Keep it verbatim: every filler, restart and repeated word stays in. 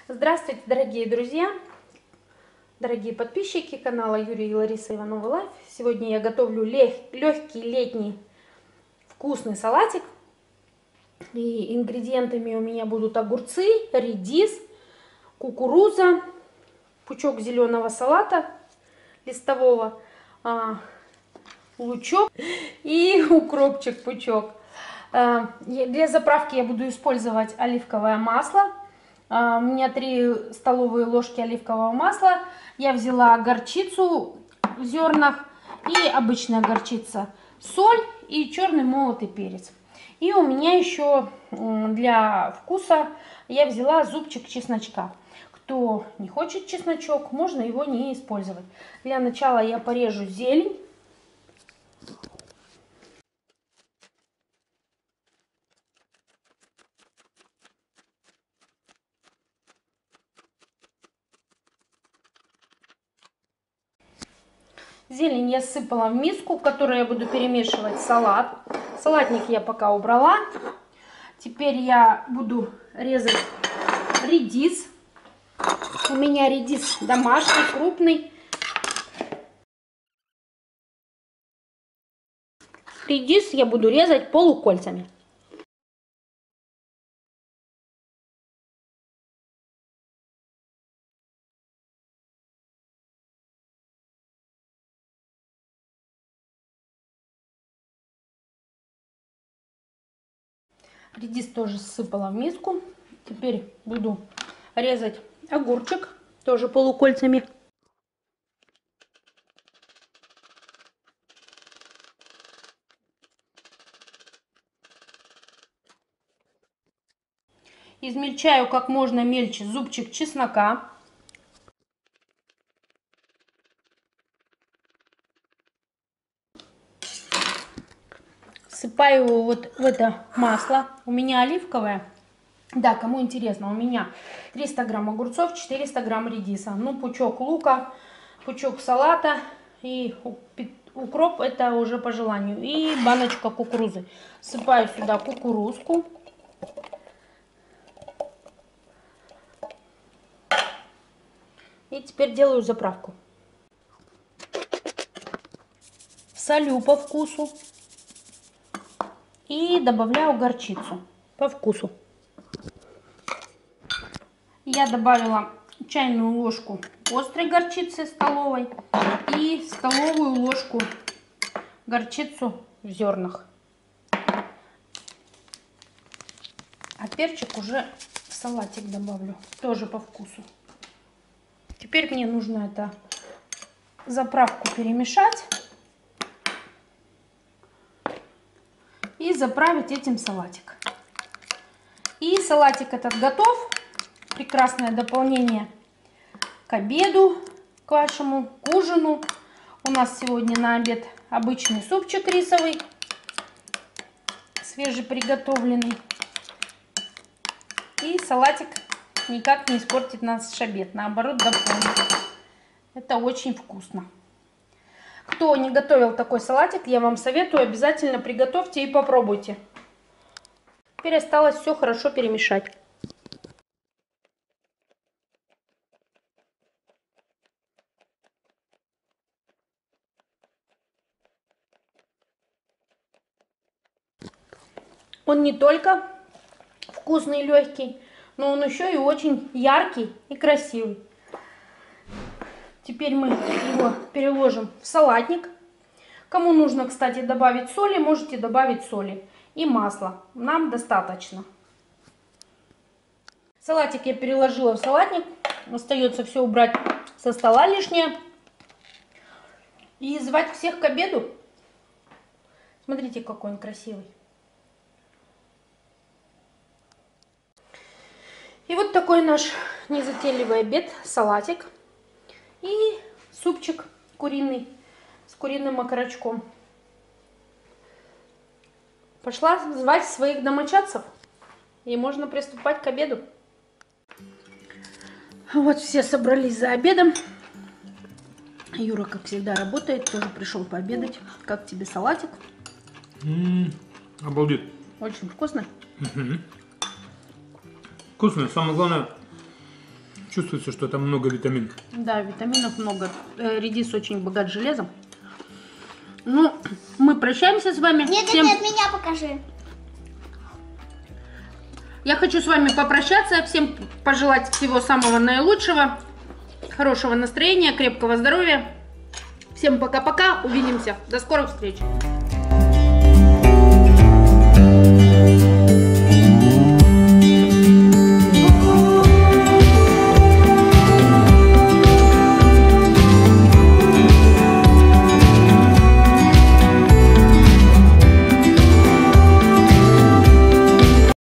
Здравствуйте, дорогие друзья, дорогие подписчики канала Юрия и Лариса Ивановы Лайф. Сегодня я готовлю легкий летний вкусный салатик. И ингредиентами у меня будут огурцы, редис, кукуруза, пучок зеленого салата листового, лучок и укропчик пучок. Для заправки я буду использовать оливковое масло. У меня три столовые ложки оливкового масла. Я взяла горчицу в зернах и обычная горчица, соль и черный молотый перец. И у меня еще для вкуса я взяла зубчик чесночка. Кто не хочет чесночок, можно его не использовать. Для начала я порежу зелень. Зелень я сыпала в миску, в которой я буду перемешивать салат. Салатник я пока убрала. Теперь я буду резать редис. У меня редис домашний, крупный. Редис я буду резать полукольцами. Редис тоже сыпала в миску. Теперь буду резать огурчик, тоже полукольцами. Измельчаю как можно мельче зубчик чеснока. Сыпаю его вот в это масло. У меня оливковое. Да, кому интересно, у меня триста грамм огурцов, четыреста грамм редиса. Ну, пучок лука, пучок салата и укроп, это уже по желанию. И баночка кукурузы. Сыпаю сюда кукурузку. И теперь делаю заправку. Солю по вкусу. И добавляю горчицу по вкусу. Я добавила чайную ложку острой горчицы столовой и столовую ложку горчицу в зернах. А перчик уже в салатик добавлю, тоже по вкусу. Теперь мне нужно это заправку перемешать и заправить этим салатик. И салатик этот готов. Прекрасное дополнение к обеду, к вашему, к ужину. У нас сегодня на обед обычный супчик рисовый, свежеприготовленный. И салатик никак не испортит наш обед, наоборот, дополнит. Это очень вкусно. Кто не готовил такой салатик, я вам советую, обязательно приготовьте и попробуйте. Теперь осталось все хорошо перемешать. Он не только вкусный и легкий, но он еще и очень яркий и красивый. Теперь мы его переложим в салатник. Кому нужно, кстати, добавить соли, можете добавить соли. И масла. Нам достаточно. Салатик я переложила в салатник. Остается все убрать со стола лишнее. И звать всех к обеду. Смотрите, какой он красивый. И вот такой наш незатейливый обед, салатик и супчик куриный с куриным окорочком. Пошла звать своих домочадцев, и можно приступать к обеду. Вот все собрались за обедом. Юра, как всегда, работает, тоже пришел пообедать. Как тебе салатик? М-м, обалдеть. Очень вкусно. Угу. Вкусно. Самое главное, чувствуется, что там много витаминов. Да, витаминов много. Э, редис очень богат железом. Ну, мы прощаемся с вами. Нет, Всем... нет, меня покажи. Я хочу с вами попрощаться. Всем пожелать всего самого наилучшего. Хорошего настроения, крепкого здоровья. Всем пока-пока. Увидимся. До скорых встреч.